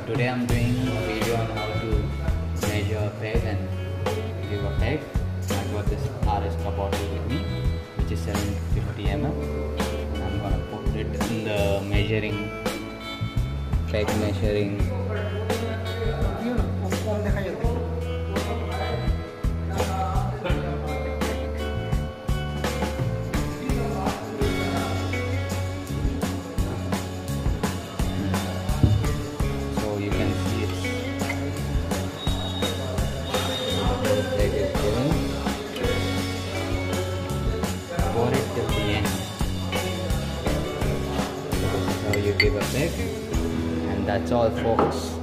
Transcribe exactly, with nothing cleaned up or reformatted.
today I'm doing a video on how to measure a peg and give a peg. I got this R S cup bottle with me, which is seven fifty milliliters, and I'm gonna put it in the measuring peg measuring. Pour it till the end. So this is how you give a peg, and that's all, folks.